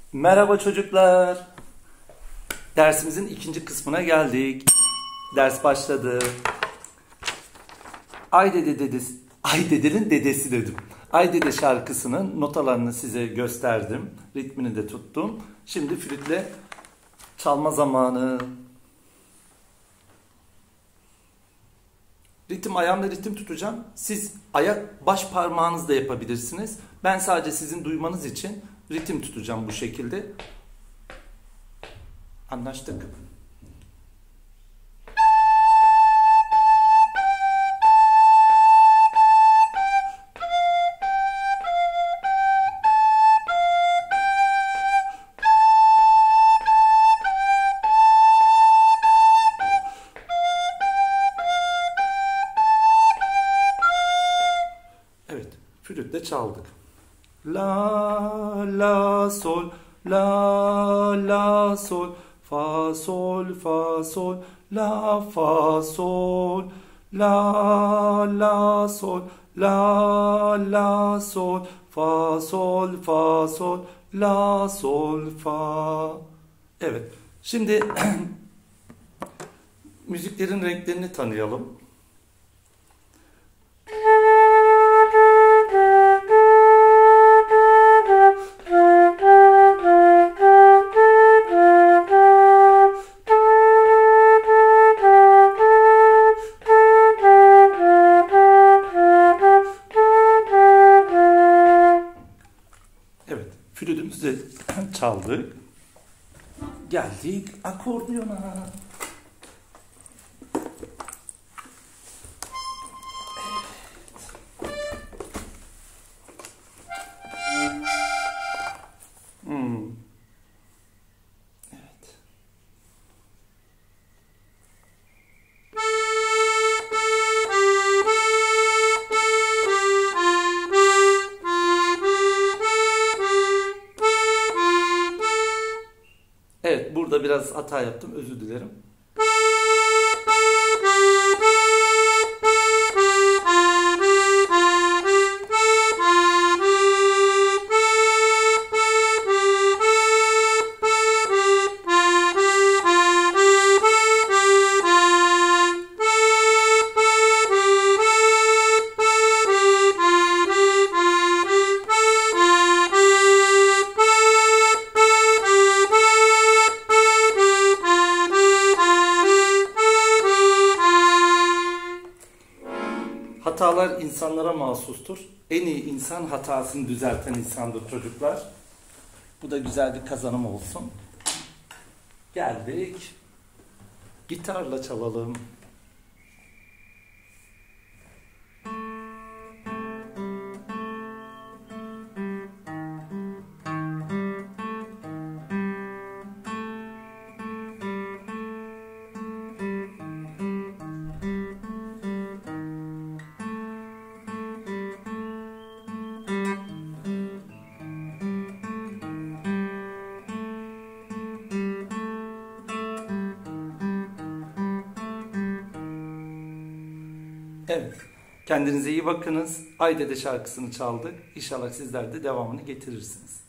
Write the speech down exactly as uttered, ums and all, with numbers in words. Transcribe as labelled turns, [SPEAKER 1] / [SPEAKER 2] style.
[SPEAKER 1] Merhaba çocuklar. Dersimizin ikinci kısmına geldik. Ders başladı. Ay dede dedesi, Ay dedenin dedesi dedim. Ay dede şarkısının notalarını size gösterdim. Ritmini de tuttum. Şimdi flütle çalma zamanı. Ritim, ayağımla ritim tutacağım. Siz ayak baş parmağınızla yapabilirsiniz. Ben sadece sizin duymanız için ritim tutacağım bu şekilde. Anlaştık. Evet, flütle çaldık. La, la, sol, la, la, sol, fa, sol, fa, sol, la, fa, sol, la, la, sol, la, la, sol, fa, sol, fa, sol, la, sol, fa. Evet, şimdi müziklerin renklerini tanıyalım. Evet, flütümüzü çaldık. Geldik akordiyona. Hmm. Evet. Evet, burada biraz hata yaptım. Özür dilerim. Hatalar insanlara mahsustur. En iyi insan hatasını düzelten insandır çocuklar. Bu da güzel bir kazanım olsun. Geldik. Gitarla çalalım. Evet. Kendinize iyi bakınız. Ay Dede şarkısını çaldık. İnşallah sizler de devamını getirirsiniz.